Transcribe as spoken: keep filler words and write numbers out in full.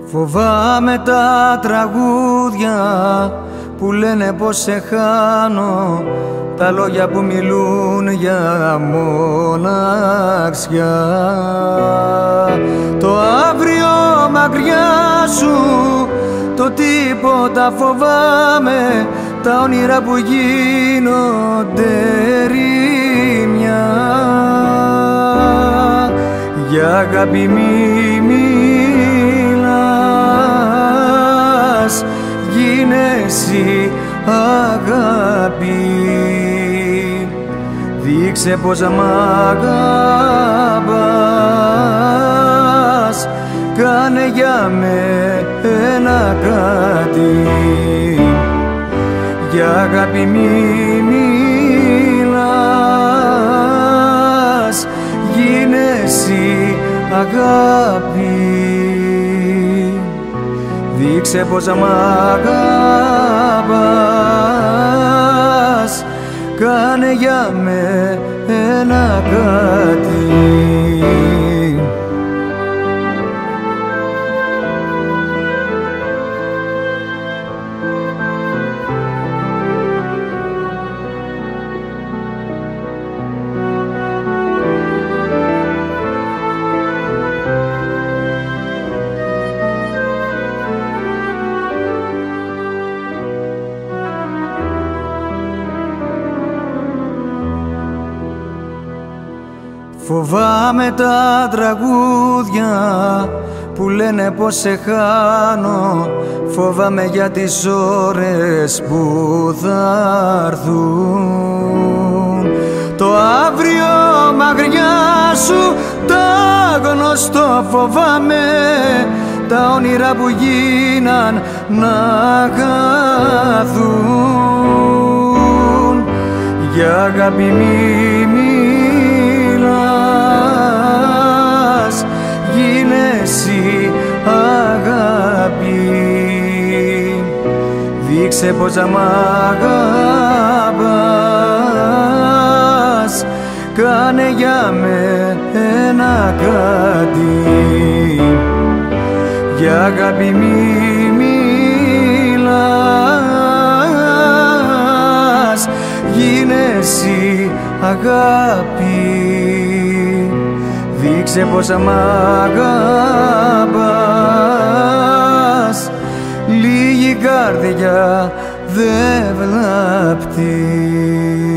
Φοβάμαι τα τραγούδια που λένε πως σε χάνω, τα λόγια που μιλούν για μοναξιά. Το αύριο μακριά σου, το τίποτα φοβάμαι, τα όνειρα που γίνονται ρήμια. Για αγάπη μη μιλάς, γίνε εσύ αγάπη. Δείξε πως μ' αγαπάς, κάνε για μένα κάτι. Για αγάπη μη μιλάς, γίνε εσύ αγάπη. Δείξε πως μ' αγαπάς, κάνε για μένα κάτι. Φοβάμαι τα τραγούδια που λένε πως σε χάνω, φοβάμαι για τις ώρες που θα έρθουν. Το αύριο μακριά σου, τα γνωστό φοβάμαι, τα όνειρα που γίναν να χαθούν. Για αγάπη μη μιλάς, γίνε εσύ αγάπη. Δείξε πως μ' αγαπάς, κάνε για μένα κάτι. Για αγάπη μη μιλάς, γίνε εσύ αγάπη. Δείξε πως μ' αγαπάς, λίγη καρδιά δε βλάπτει.